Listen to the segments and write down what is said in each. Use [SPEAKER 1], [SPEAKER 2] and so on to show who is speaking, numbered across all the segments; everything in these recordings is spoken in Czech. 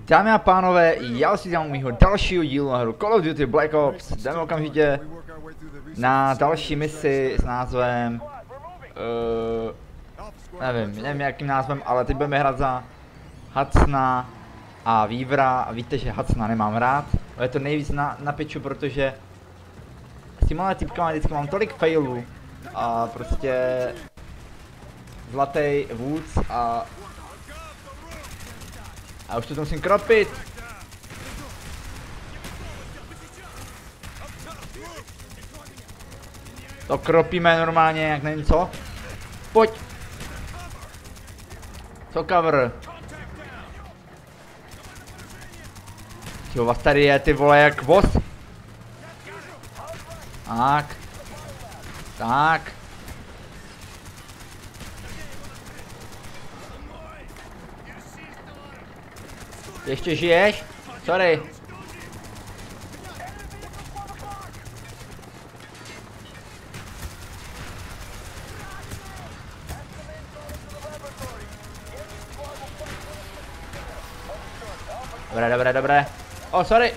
[SPEAKER 1] Dámy a pánové, já si dám mýho dalšího dílu na hru Call of Duty Black Ops. Jdeme okamžitě na další misi s názvem... nevím jakým názvem, ale teď budeme hrát za Hudsona a Weavera. A víte, že Hudsona nemám rád. Je to nejvíc na piču, protože s těmhle typkama vždycky mám tolik failů. A prostě... Zlatý vůdc a už to musím kropit. To kropíme normálně, jak nevím co. Pojď. Co cover? Jo, vás tady je, ty vole, jak boss. Tak. Tak. Ještě žiješ? Sorry. Dobré. Oh, sorry.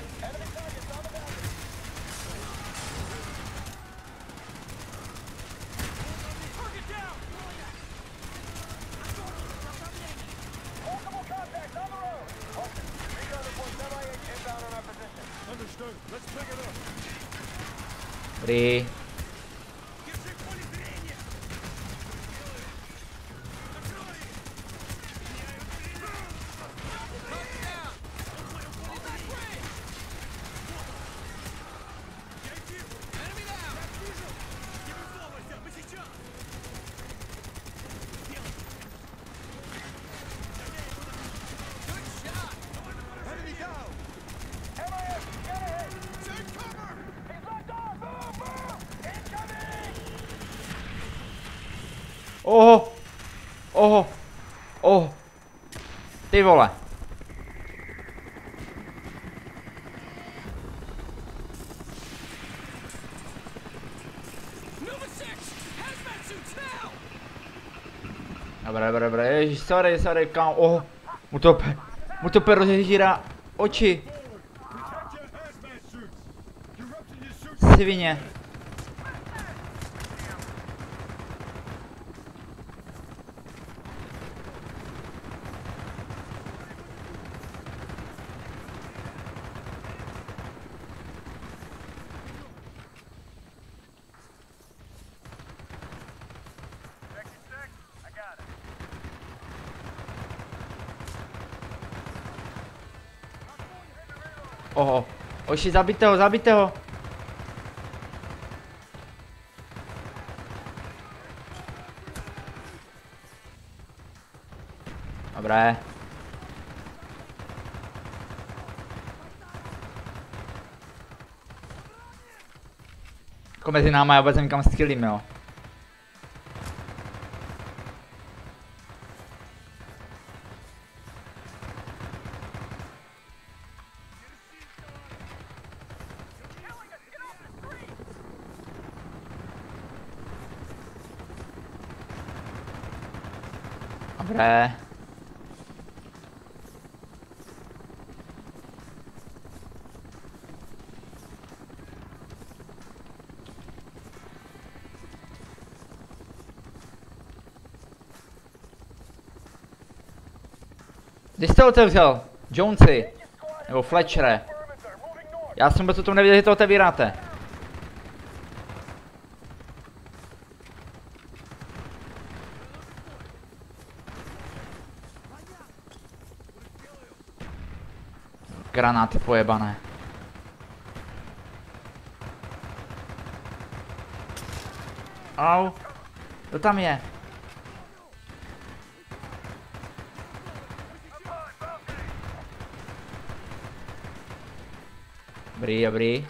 [SPEAKER 1] Dobrý. Oho. Ty vole. Dobré, ježiš, sorry, kam, mu to rozežírá oči. Svině. Oho, oši, zabijte ho. Dobré. Jako mezi náma, já vůbec nevím, kam střílím, jo. Dobré. Kdy jste otevřel? Jonesy? Nebo Fletchere? Já jsem vůbec o tom nevěděl, že to otevíráte. Granáty pojebané. Au. To tam je. Dobrý.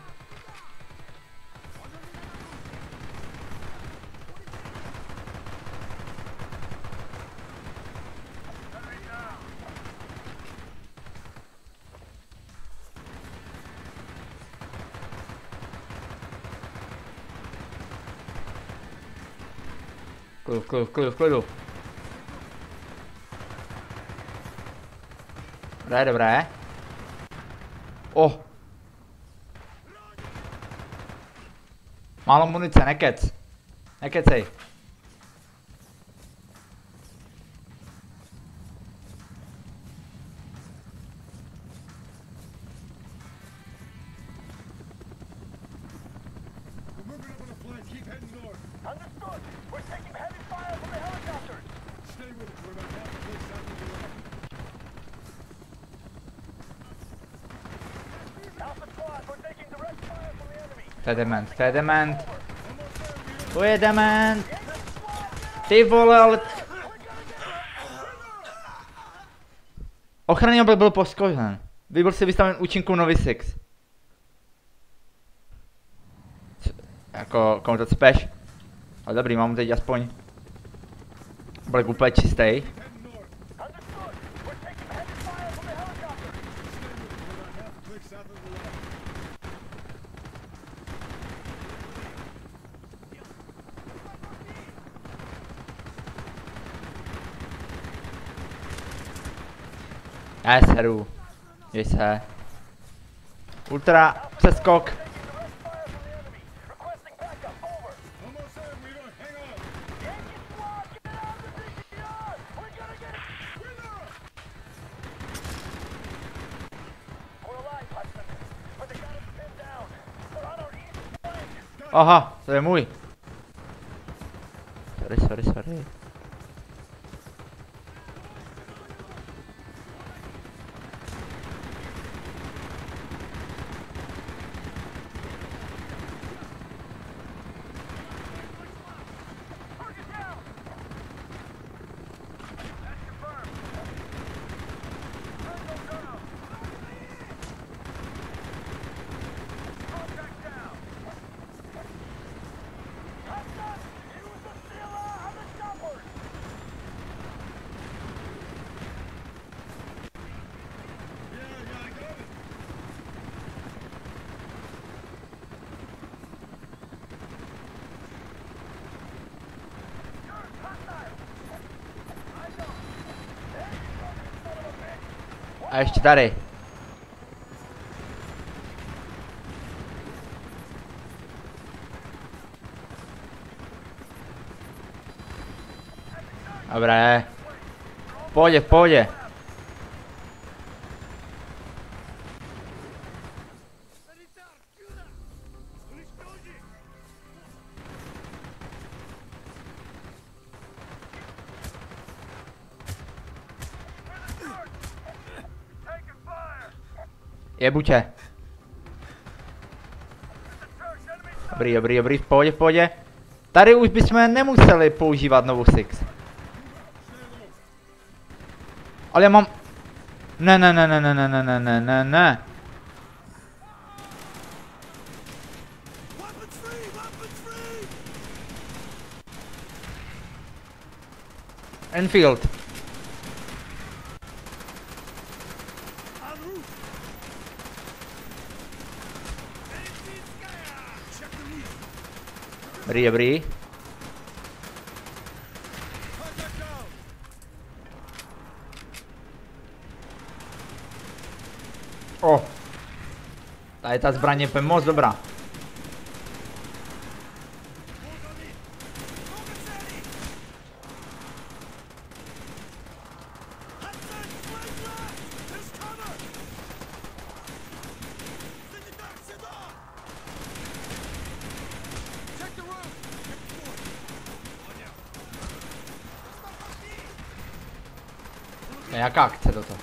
[SPEAKER 1] V klidu. Dobré. Oh. Málo munice, nekec. Nekecej. To je dement, to je dement. To je dement. Ty vole, ale... Ochranný objekt byl poškozen. Byl si vystaven účinku Nový Six. Jako, komu to cpeš? Ale dobrý, mám teď aspoň... Byl úplně čistý. Já seru. Děj se. Ultra, přeskok. Aha, to je můj. Sorry. A ještě tady. Dobré. V pohodě. Jebu tě. Dobrý, v pohodě. Tady už bychom nemuseli používat Novou Six. Ale já mám... Ne. Enfield. Dobrý. O. Tady ta zbraň je moc dobrá. Jaká akce toto?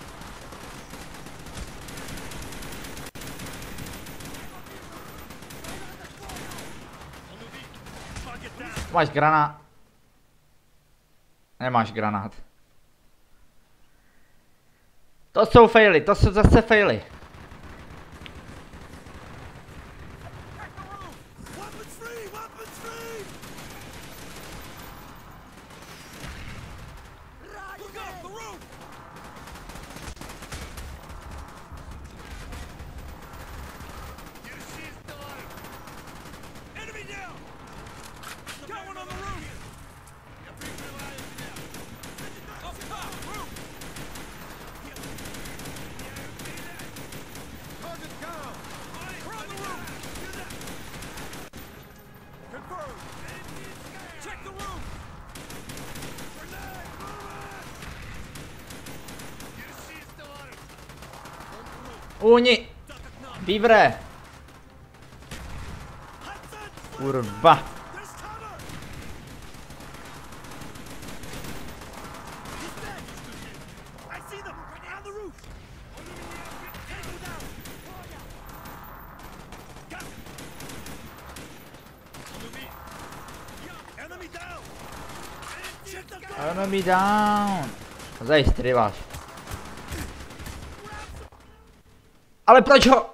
[SPEAKER 1] Máš granát? Nemáš granát. To jsou faily, to jsou zase faily. Uni! Vívre! Kurva! Enemy down! Zajistřiváš. Ale proč ho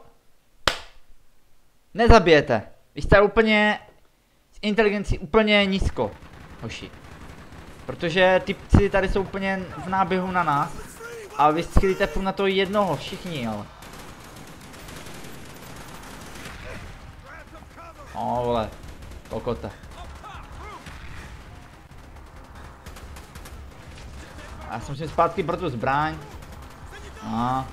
[SPEAKER 1] nezabijete? Vy jste úplně s inteligencí úplně nízko, hoši. Protože ty psi tady jsou úplně v náběhu na nás. A vy střílíte furt na to jednoho, všichni, ale. O, vole, kokote. Já jsem si zpátky pro tu zbraň. A.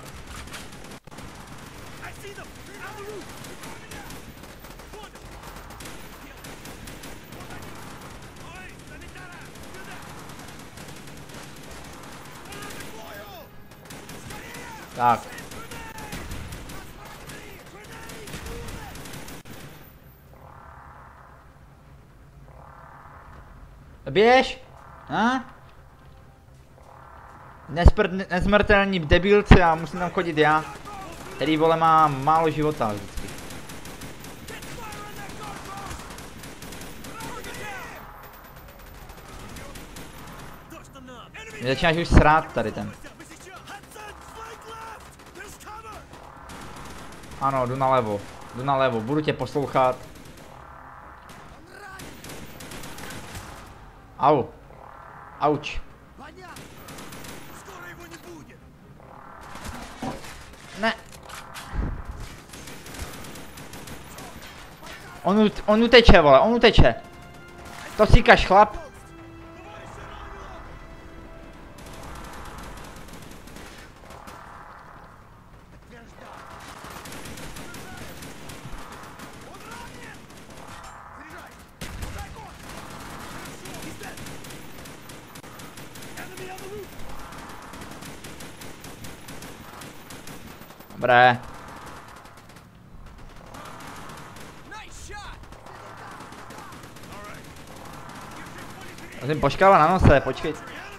[SPEAKER 1] Tak. Běž! A? Nesmrtelní debilci a musím tam chodit já. Který vole má málo života vždycky. Mě začínáš už srát tady ten. Ano, jdu na levo, budu tě poslouchat. Au. Auč. Ne. On uteče, vole, on uteče. To říkáš, chlap. Dobré. Jsem poškáva na nose, počkej.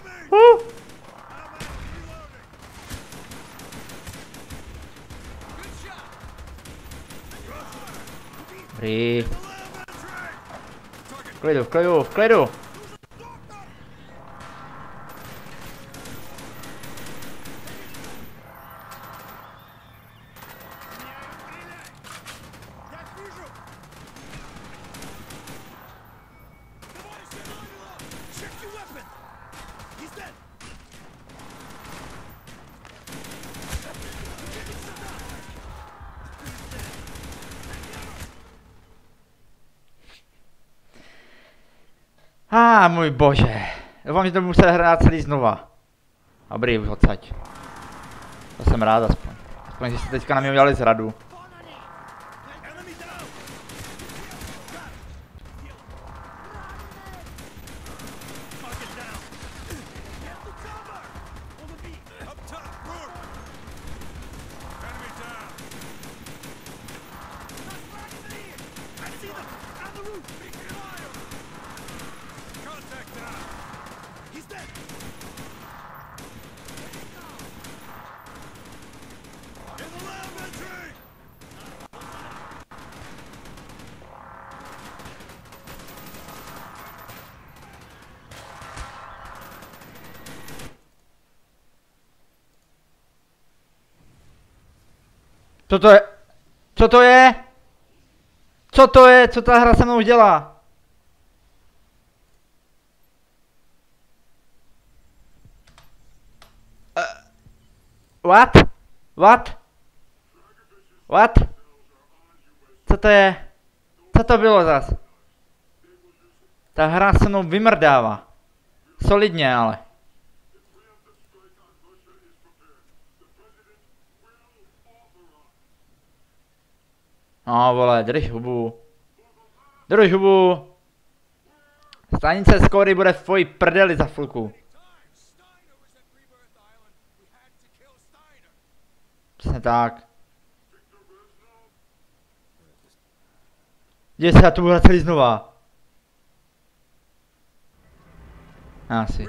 [SPEAKER 1] Dobrý. V klidu. Můj bože. Doufám, že to musel hrát celý znova. Dobrý, už odsaď. To jsem rád aspoň. Aspoň, že jste teďka na mě udělali zradu. Co to je? Co to je? Co to je? Co ta hra se mnou dělá? What? What? What? Co to je? Co to bylo zas? Ta hra se mnou vymrdává. Solidně ale. No vole, drž hubu. Drž hubu. Stanice Skory bude v tvojí prdeli za chvilku. Přesně tak. Děje se, já to budu celý znova. Asi.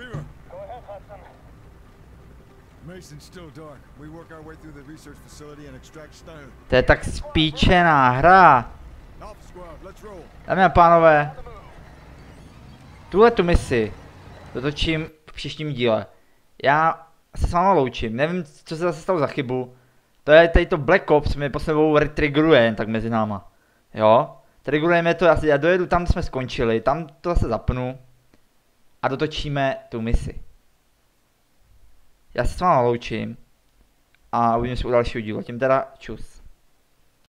[SPEAKER 1] To je tak spíčená hra. Dámy a pánové, tuhletu misi dotočím v příštím díle. Já se s váma loučím, nevím, co se zase stalo za chybu. To je tady to Black Ops, mě po sebou retriggeruje jen tak mezi náma. Jo? Triggerujeme to, já dojedu tam, kde jsme skončili, tam to zase zapnu. A dotočíme tu misi. Já se s váma loučím. A uvidíme se u dalšího dílu, tím teda čus.